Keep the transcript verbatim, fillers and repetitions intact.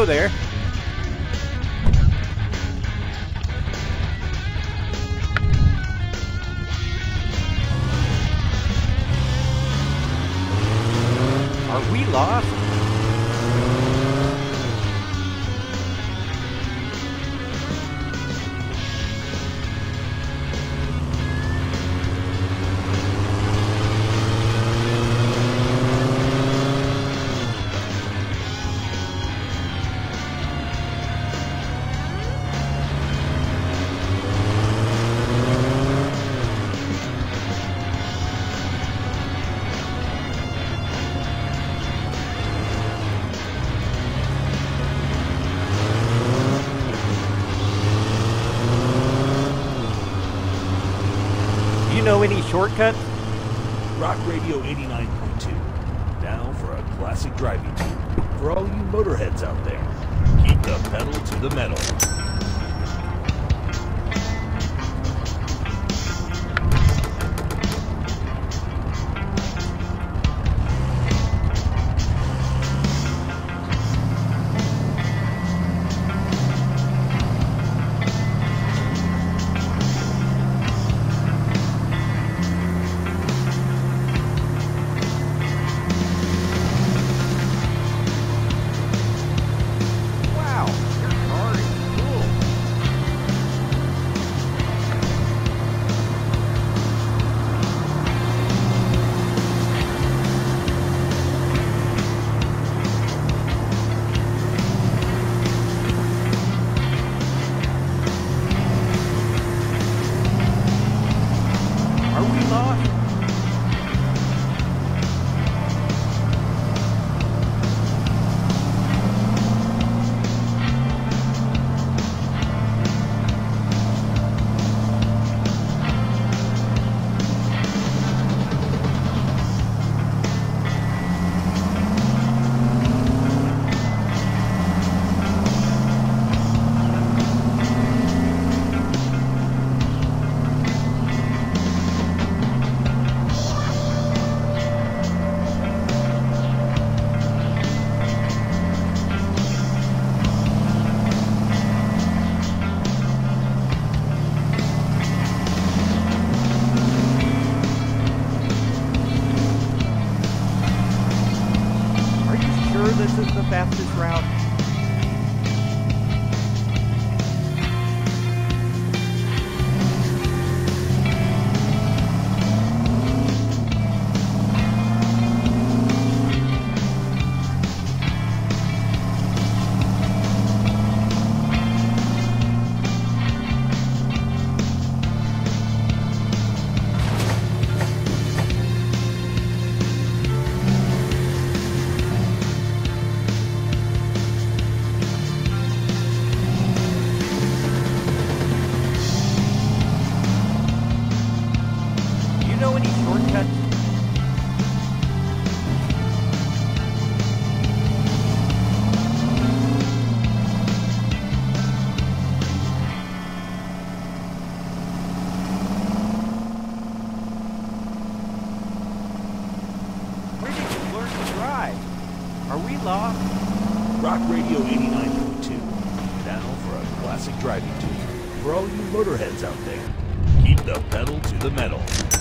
go there. Are we lost? Know any shortcuts? Rock Radio eighty-nine point two. Now for a classic driving tune. For all you motorheads out there, keep the pedal to the metal. This is the fastest route. Are we lost? Rock Radio eighty-nine point two. Now for a classic driving tune. For all you motorheads out there, keep the pedal to the metal.